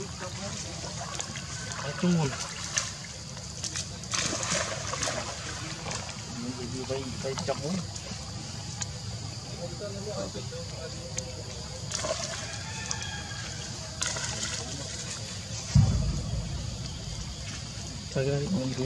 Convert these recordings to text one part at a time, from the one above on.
chung rồi vây chọc muốn thôi cái này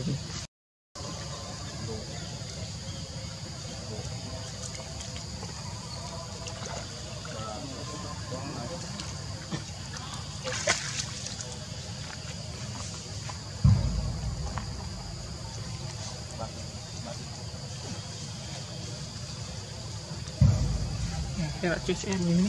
cái là chiếc xe như thế.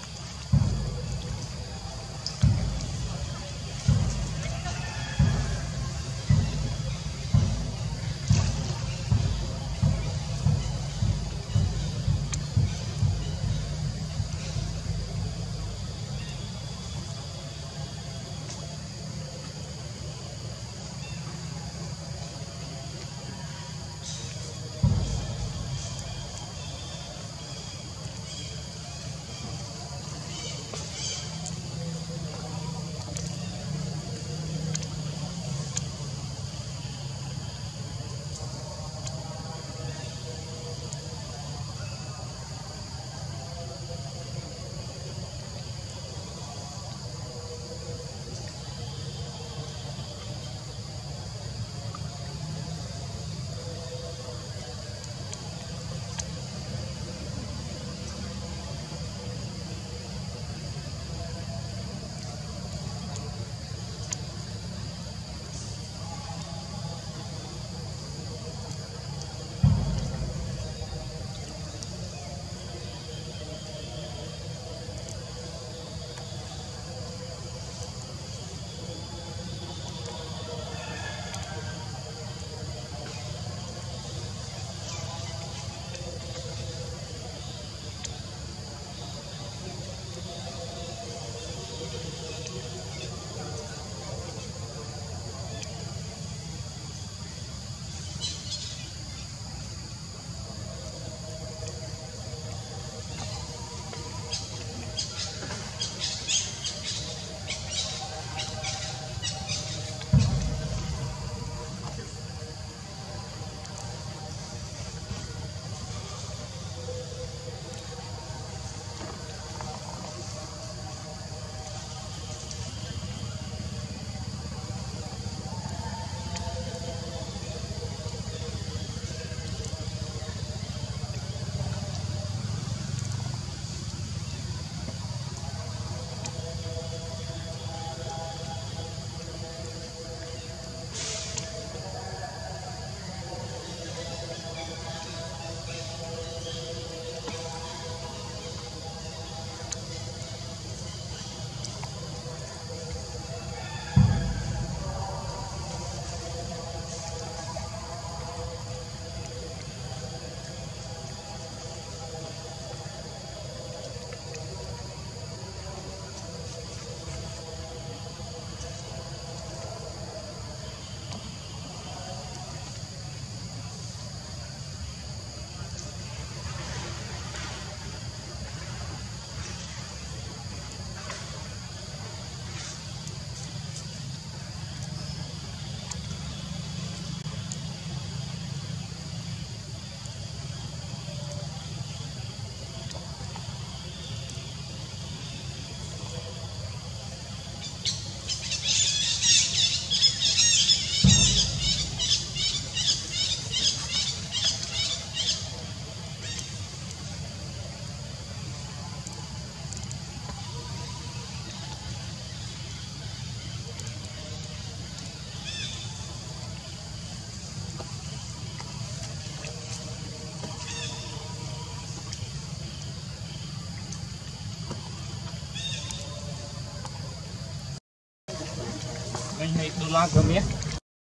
Hay đô la cơ mía.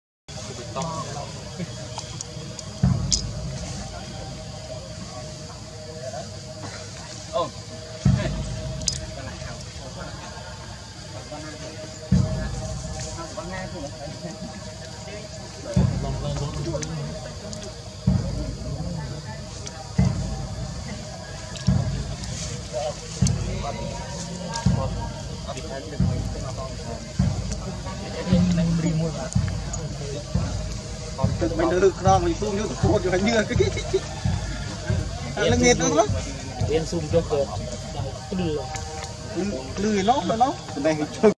Ồ. Hãy subscribe cho kênh Ghiền Mì Gõ để không bỏ lỡ những video hấp dẫn. mình được non mình xuống như cột rồi như cái là nghiệt nữa em zoom cho cờ lười lười nó đây